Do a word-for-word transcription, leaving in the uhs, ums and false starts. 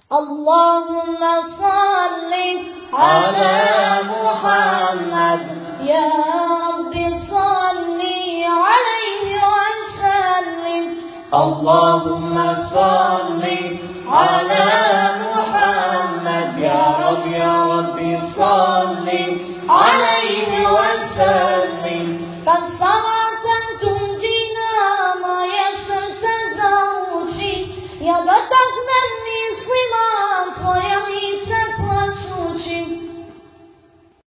اللهم صل على محمد يا رب صل عليه وسلم. اللهم صل على محمد يا رب يا رب صل عليه وسلم. قد صار